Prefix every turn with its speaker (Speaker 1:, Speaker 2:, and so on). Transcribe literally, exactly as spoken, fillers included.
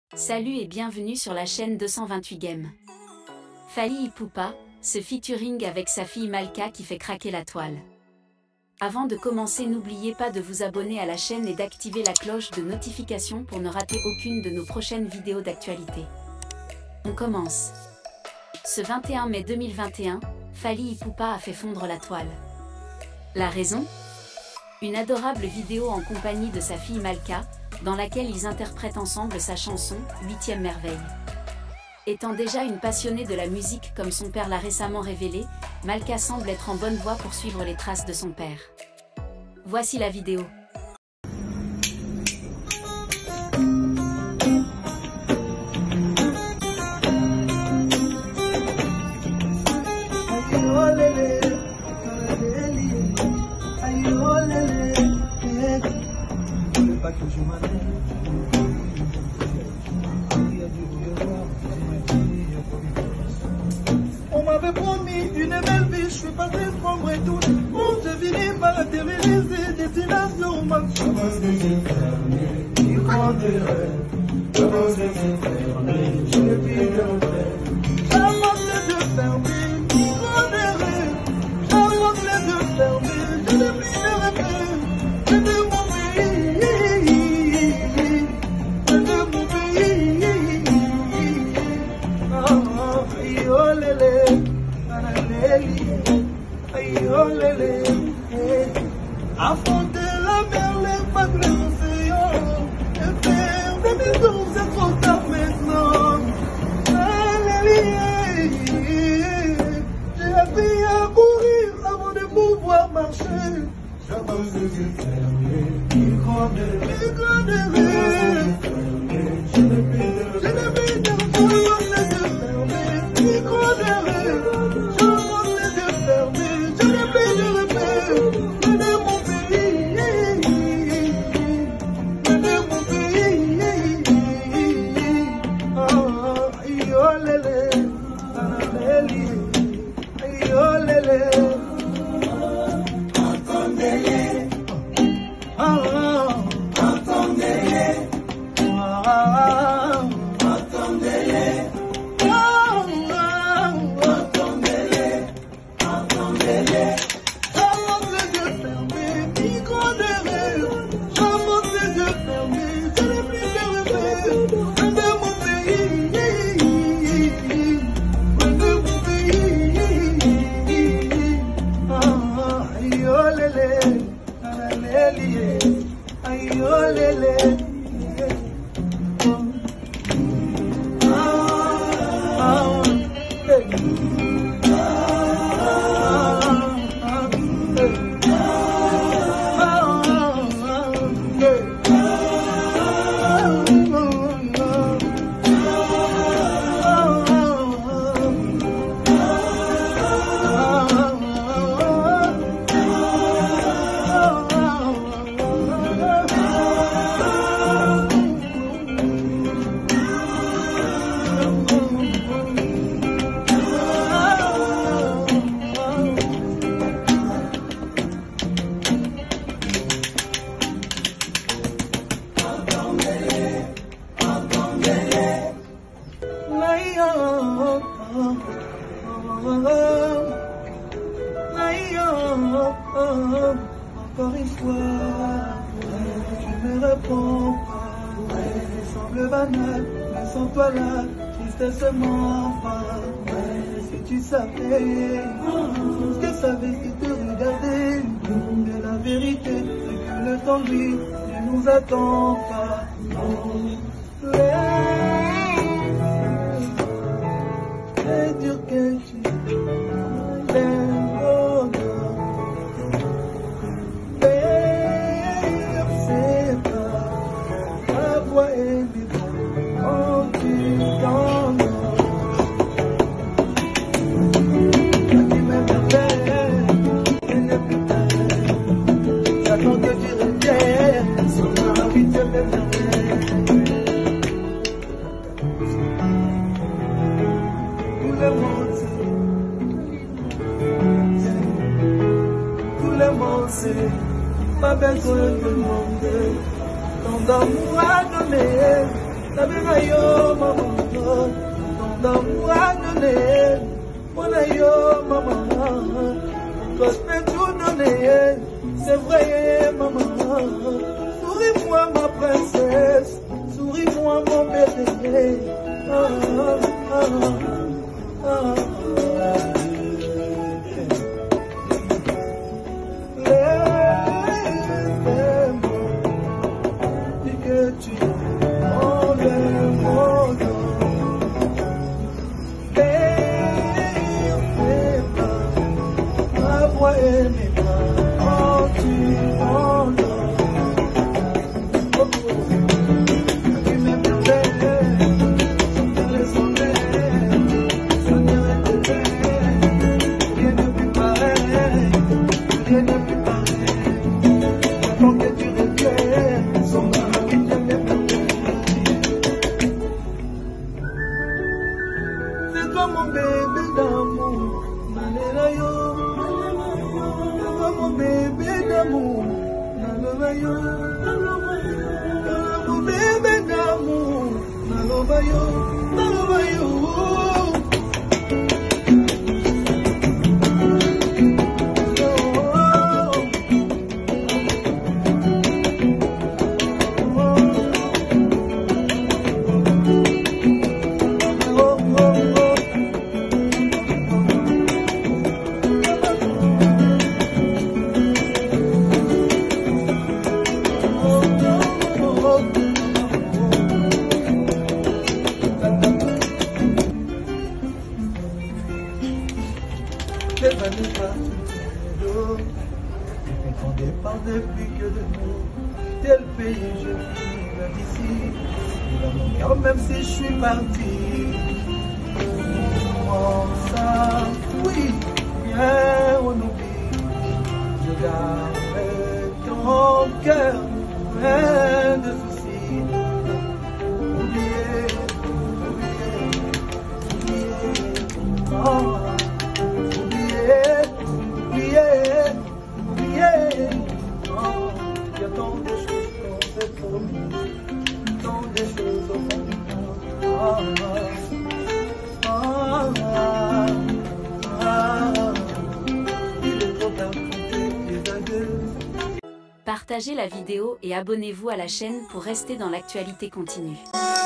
Speaker 1: Salut et bienvenue sur la chaîne deux cent vingt-huit Games. Fally Ipupa, ce featuring avec sa fille Malka qui fait craquer la toile. Avant de commencer, n'oubliez pas de vous abonner à la chaîne et d'activer la cloche de notification pour ne rater aucune de nos prochaines vidéos d'actualité. On commence. Ce vingt et un mai deux mille vingt et un, Fally Ipupa a fait fondre la toile. La raison ? Une adorable vidéo en compagnie de sa fille Malka, dans laquelle ils interprètent ensemble sa chanson « Huitième merveille ». Étant déjà une passionnée de la musique comme son père l'a récemment révélé, Malka semble être en bonne voie pour suivre les traces de son père. Voici la vidéo.
Speaker 2: On m'avait promis une belle vie, je suis passé sombre et tout. On se finit par atterrir, destination max. J'avance les yeux fermés, il prend des rêves. J'avance les yeux fermés, je ne puis le refaire. J'avance les yeux fermés, il prend des rêves. J'avance les yeux fermés, je ne puis le refaire. C'est de mon pays, c'est de mon pays. Oh, oh, lélé. Affronter la mer, les vagues, les océans, et faire des maisons, c'est trop tard maintenant. J'ai appris à courir avant de pouvoir marcher. J'avance les yeux fermés, il grande, il grande, je ne puis de je ne puis de j'avance les yeux fermés, il grande, j'avance les yeux fermés, je ne puis de repère, je de mon pays, je de mon pays. Oh, yo lélé, lélé, yo lélé. Entendez-les, oh, entendez-les, oh, entendez-les. J'avance les yeux fermés, il grande rêve. J'avance les yeux fermés, je n'ai plus de repère. Loin de mon pays, loin de mon pays. Ah, yo lélé, lélé, yo lélé. Ah, ah, hey. Encore une fois, tu me réponds pas. Ça semble banal, mais sans toi là, tristesse m'enfant. Si tu savais, ce que savais que te regarder, mais la vérité, c'est que le temps lui ne nous attend pas. C'est dur que tu t'aimes. Pas besoin de demander, tant d'amour à donner. Nabela yo maman, ton amour a donné. Voilà yo maman, toi je peux tout donner. C'est vrai maman, souris-moi ma princesse, souris-moi mon bébé. Ah, ah, ah, ah, ah. C'est toi mon bébé d'amour, nalela yo, c'est toi mon bébé d'amour, naloba yo, mon bébé d'amour, naloba yo, naloba yo. Les années passent sur et qu'on départ depuis que de nous, tel pays je viens d'ici, dans mon cœur même si je suis parti. Comment ça, oui, bien on oublie, je garde ton cœur plein de soucis. Oublier, oublier, oublier, oh.
Speaker 1: Partagez la vidéo et abonnez-vous à la chaîne pour rester dans l'actualité continue.